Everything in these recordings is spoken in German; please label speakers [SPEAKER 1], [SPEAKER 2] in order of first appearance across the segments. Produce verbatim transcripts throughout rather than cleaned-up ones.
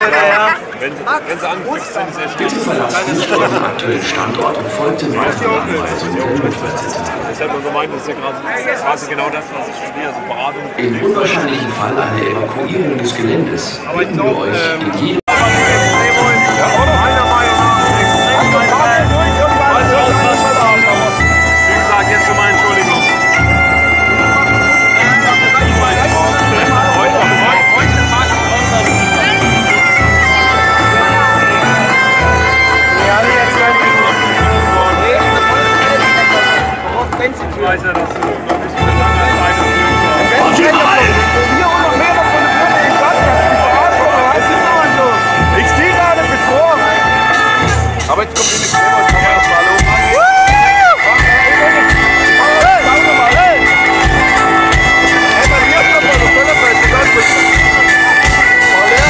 [SPEAKER 1] Wenn sie angefixt sind, ist er still.
[SPEAKER 2] Bitte verlassen nicht euren aktuellen Standort und folgt den weiteren Anweisungen der Notfallzentrale.
[SPEAKER 1] Deshalb nur gemeint, das ist ja gerade quasi genau das, was ich studiere, also Beratung.
[SPEAKER 2] Im unwahrscheinlichen Fall einer Evakuierung des Geländes bitten wir euch in jedem
[SPEAKER 1] Ich weiß ja, dass du noch nicht mit langer Zeit auf jeden Fall.
[SPEAKER 3] Hier und noch mehr davon eine Blöde in Glas, das ist aber so. Ich stehe gerade bevor. Aber jetzt kommt die nicht mehr, jetzt kommen wir erstmal los. Hey, bei mir ist noch mal so Völlerfeld, du sagst es. Voll leer.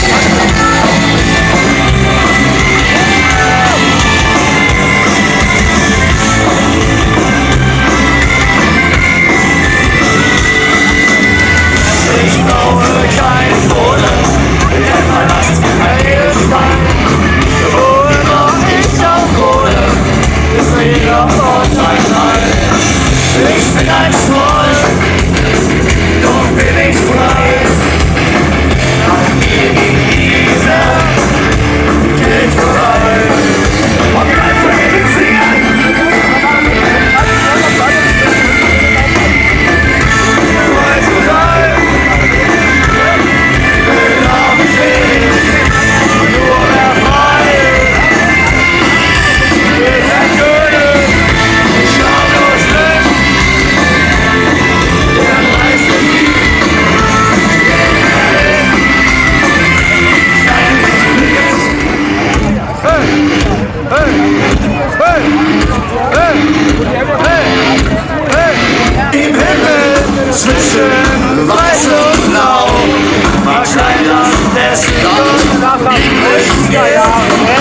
[SPEAKER 4] Ich brauche kein Wohnen, denn mein Last ist mein. Wo immer ich auch wohne, ist jeder Ort ein Heim. Ich bin ein Troll, doch bin ich frei. Nach mir ging diese geht vorbei. Und bleib für den Singen. Im Himmel zwischen weiß und blau, mag sein Land dessen Land, die Lichter Jahre.